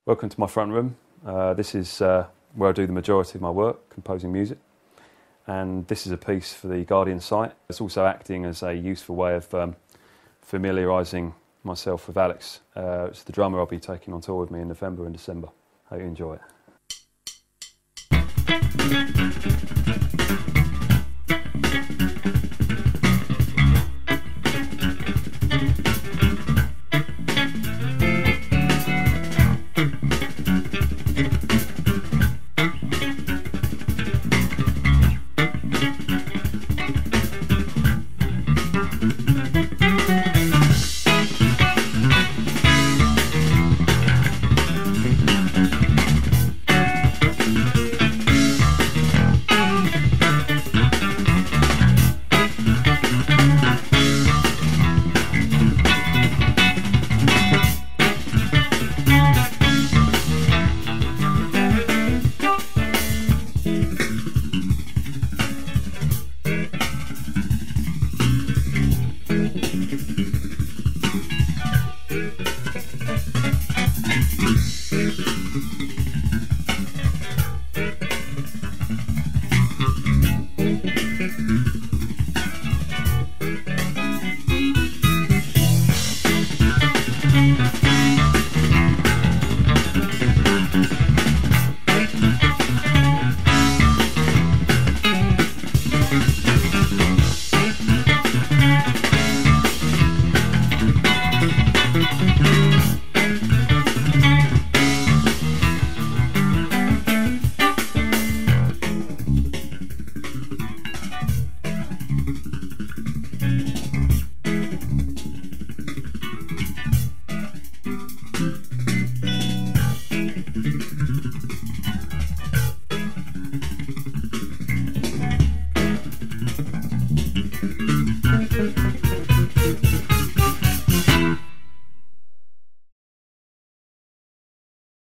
Welcome to my front room. This is where I do the majority of my work, composing music. And this is a piece for the Guardian site. It's also acting as a useful way of familiarising myself with Alex. It's the drummer I'll be taking on tour with me in November and December. Hope you enjoy it.